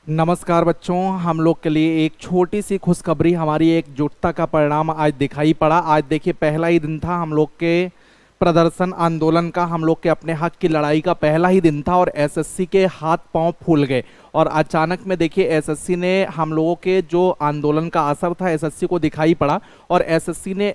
नमस्कार बच्चों, हम लोग के लिए एक छोटी सी खुशखबरी, हमारी एकजुटता का परिणाम आज दिखाई पड़ा। आज देखिए पहला ही दिन था हम लोग के प्रदर्शन आंदोलन का, हम लोग के अपने हक की लड़ाई का पहला ही दिन था और एसएससी के हाथ पांव फूल गए। और अचानक में देखिए एसएससी ने हम लोगों के जो आंदोलन का असर था एसएससी को दिखाई पड़ा और एसएससी ने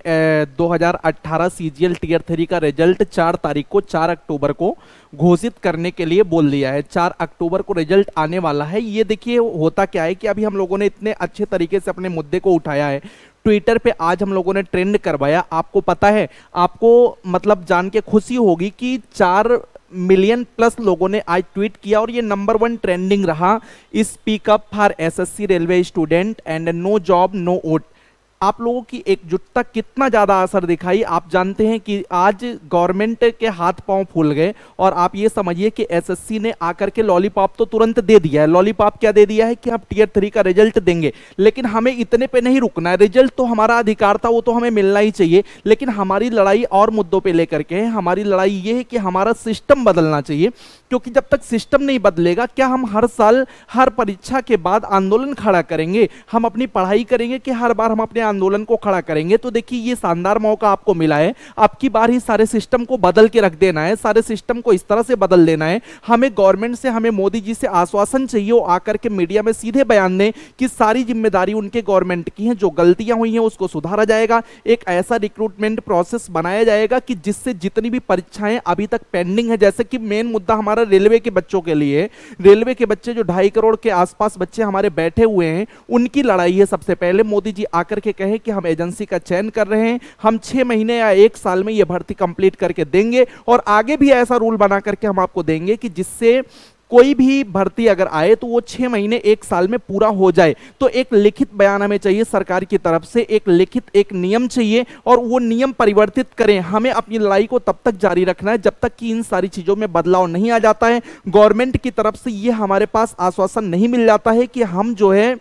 2018 सीजीएल टीयर 3 का रिजल्ट 4 तारीख को 4 अक्टूबर को घोषित करने के लिए बोल दिया है। 4 अक्टूबर को रिजल्ट आने वाला है। ये देखिए होता क्या है कि अभी हम लोगों ने इतने अच्छे तरीके से अपने मुद्दे को उठाया है, ट्विटर पे आज हम लोगों ने ट्रेंड करवाया। आपको पता है, आपको मतलब जान के खुशी होगी कि 4 मिलियन प्लस लोगों ने आज ट्वीट किया और ये नंबर 1 ट्रेंडिंग रहा, speak up for SSC railway student and no job no vote. आप लोगों की एकजुटता कितना ज्यादा असर दिखाई। आप जानते हैं कि आज गवर्नमेंट के हाथ पांव फूल गए और आप ये समझिए कि एसएससी ने आकर के लॉलीपॉप तो तुरंत दे दिया है। लॉलीपॉप क्या दे दिया है कि हम टीयर 3 का रिजल्ट देंगे, लेकिन हमें इतने पे नहीं रुकना है। रिजल्ट तो हमारा अधिकार था, वो तो हमें मिलना ही चाहिए, लेकिन हमारी लड़ाई और मुद्दों पर लेकर के है। हमारी लड़ाई ये है कि हमारा सिस्टम बदलना चाहिए, क्योंकि जब तक सिस्टम नहीं बदलेगा, क्या हम हर साल हर परीक्षा के बाद आंदोलन खड़ा करेंगे? हम अपनी पढ़ाई करेंगे कि हर बार हम अपने आंदोलन को खड़ा करेंगे? तो देखिए ये शानदार मौका आपको मिला है, आपकी बार ही सारे सिस्टम को बदल के रख देना है, सारे सिस्टम को इस तरह से बदल देना है। हमें गवर्नमेंट से, हमें मोदी जी से आश्वासन चाहिए, वो आकर के मीडिया में सीधे बयान दें कि सारी जिम्मेदारी उनके गवर्नमेंट की है, जो गलतियां हुई हैं उसको सुधारा जाएगा। एक ऐसा रिक्रूटमेंट प्रोसेस बनाया जाएगा कि जिससे जितनी भी परीक्षाएं अभी तक पेंडिंग है, जैसे कि मेन मुद्दा हमारा रेलवे के बच्चों के लिए, रेलवे के बच्चे जो 2.5 करोड़ के आसपास बच्चे हमारे बैठे हुए हैं, उनकी लड़ाई है। सबसे पहले मोदी जी आकर के कहे कि हम एजेंसी का चयन कर रहे हैं, हम 6 महीने या 1 साल में यह भर्ती कंप्लीट करके देंगे और आगे भी ऐसा रूल बना करके हम आपको देंगे कि जिससे कोई भी भर्ती अगर आए तो वो 6 महीने 1 साल में पूरा हो जाए। तो एक लिखित बयान हमें चाहिए सरकार की तरफ से, एक लिखित एक नियम चाहिए और वो नियम परिवर्तित करें। हमें अपनी लड़ाई को तब तक जारी रखना है जब तक कि इन सारी चीजों में बदलाव नहीं आ जाता है। गवर्नमेंट की तरफ से ये हमारे पास आश्वासन नहीं मिल जाता है कि हम जो है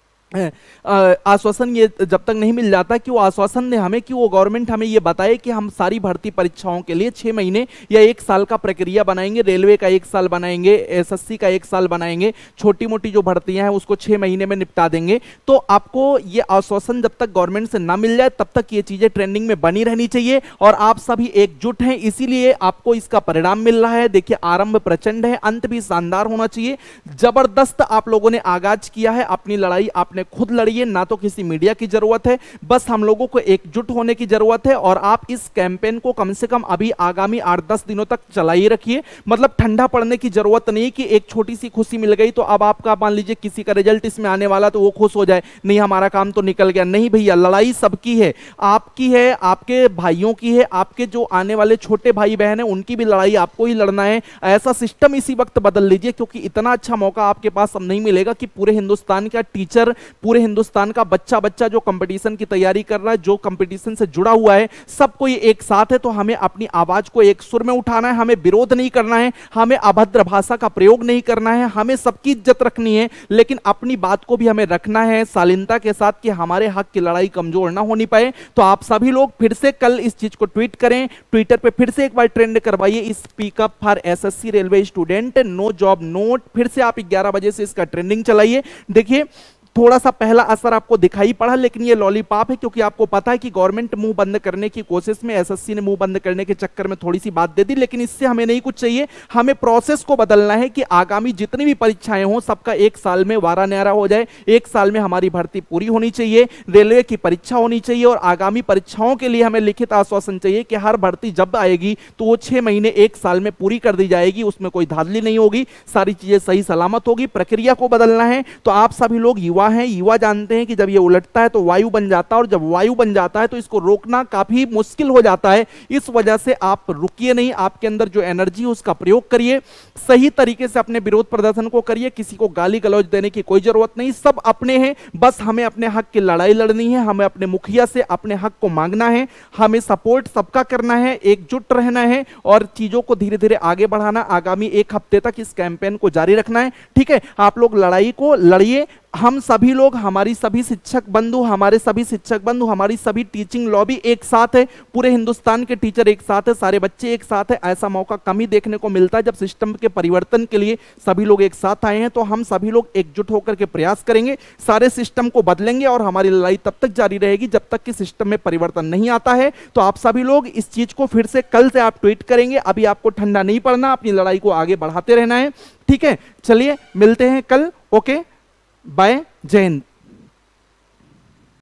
आश्वासन, ये जब तक नहीं मिल जाता कि वो आश्वासन दे हमें, कि वो गवर्नमेंट हमें ये बताए कि हम सारी भर्ती परीक्षाओं के लिए 6 महीने या 1 साल का प्रक्रिया बनाएंगे, रेलवे का 1 साल बनाएंगे, एसएससी का 1 साल बनाएंगे, छोटी मोटी जो भर्तियां हैं उसको 6 महीने में निपटा देंगे। तो आपको ये आश्वासन जब तक गवर्नमेंट से ना मिल जाए तब तक ये चीजें ट्रेंडिंग में बनी रहनी चाहिए और आप सभी एकजुट हैं, इसीलिए आपको इसका परिणाम मिल रहा है। देखिए आरंभ प्रचंड है, अंत भी शानदार होना चाहिए। जबरदस्त आप लोगों ने आगाज किया है अपनी लड़ाई, आपने खुद लड़िए, ना तो किसी मीडिया की जरूरत है, बस हम लोगों को एकजुट होने की जरूरत है। और आप इस कैंपेन को कम से कम अभी आगामी 8-10 दिनों तक चलाइए रखिए। मतलब ठंडा पड़ने की जरूरत नहीं कि एक छोटी सी खुशी मिल गई तो अब आपका मान लीजिए किसी का रिजल्ट इसमें आने वाला तो वो खुश हो जाए, नहीं हमारा काम तो निकल गया। नहीं भैया, लड़ाई सबकी है, आपकी है, आपके भाइयों की है, आपके जो आने वाले छोटे भाई बहन है उनकी भी लड़ाई आपको ही लड़ना है। ऐसा सिस्टम इसी वक्त बदल लीजिए, क्योंकि इतना अच्छा मौका आपके पास अब नहीं मिलेगा कि पूरे हिंदुस्तान का टीचर, पूरे हिंदुस्तान का बच्चा जो कंपटीशन की तैयारी कर रहा है, जो कंपटीशन से जुड़ा हुआ है, सब कोई एक साथ है। तो हमें अपनी आवाज को एक सुर में उठाना है, हमें विरोध नहीं करना है, हमें अभद्र भाषा का प्रयोग नहीं करना है, हमें सबकी इज्जत रखनी है, लेकिन अपनी बात को भी हमें रखना है शालीनता के साथ कि हमारे हक की लड़ाई कमजोर ना होनी पाए। तो आप सभी लोग फिर से कल इस चीज को ट्वीट करें, ट्विटर पे फिर से एक बार ट्रेंड करवाइए, speak up for SSC railway student, no job note. फिर से आप 11 बजे से इसका ट्रेंडिंग चलाइए। देखिए थोड़ा सा पहला असर आपको दिखाई पड़ा, लेकिन ये लॉलीपॉप है, क्योंकि आपको पता है कि गवर्नमेंट मुंह बंद करने की कोशिश में, एसएससी ने मुंह बंद करने के चक्कर में थोड़ी सी बात दे दी, लेकिन इससे हमें नहीं कुछ चाहिए। हमें प्रोसेस को बदलना है कि आगामी जितनी भी परीक्षाएं हों सबका 1 साल में वारा न्यारा हो जाए, 1 साल में हमारी भर्ती पूरी होनी चाहिए, रेलवे की परीक्षा होनी चाहिए और आगामी परीक्षाओं के लिए हमें लिखित आश्वासन चाहिए कि हर भर्ती जब आएगी तो वो 6 महीने 1 साल में पूरी कर दी जाएगी, उसमें कोई धांधली नहीं होगी, सारी चीजें सही सलामत होगी। प्रक्रिया को बदलना है। तो आप सभी लोग युवा हैं, युवा जानते हैं कि जब ये उलटता है तो वायु बन जाता है और जब वायु बन जाता है तो इसको रोकना काफी मुश्किल हो जाता है। इस वजह से आप रुकिए नहीं, आपके अंदर जो एनर्जी है उसका प्रयोग करिए, सही तरीके से अपने विरोध प्रदर्शन को करिए। किसी को गाली गलौज देने की कोई जरूरत नहीं, सब अपने हैं, बस हमें अपने हक की लड़ाई लड़नी है, हमें अपने मुखिया से अपने हक को मांगना है, हमें सपोर्ट सबका करना है, एकजुट रहना है और चीजों को धीरे धीरे आगे बढ़ाना। आगामी 1 हफ्ते तक इस कैंपेन को जारी रखना है, ठीक है? आप लोग लड़ाई को लड़िए, हम सभी लोग, हमारी सभी शिक्षक बंधु, हमारे सभी शिक्षक बंधु, हमारी सभी टीचिंग लॉबी एक साथ है, पूरे हिंदुस्तान के टीचर एक साथ है, सारे बच्चे एक साथ है। ऐसा मौका कम ही देखने को मिलता है जब सिस्टम के परिवर्तन के लिए सभी लोग एक साथ आए हैं। तो हम सभी लोग एकजुट होकर के प्रयास करेंगे, सारे सिस्टम को बदलेंगे और हमारी लड़ाई तब तक जारी रहेगी जब तक कि सिस्टम में परिवर्तन नहीं आता है। तो आप सभी लोग इस चीज को फिर से कल से आप ट्वीट करेंगे, अभी आपको ठंडा नहीं पड़ना, अपनी लड़ाई को आगे बढ़ाते रहना है। ठीक है, चलिए मिलते हैं कल। ओके, बाय, जय हिंद।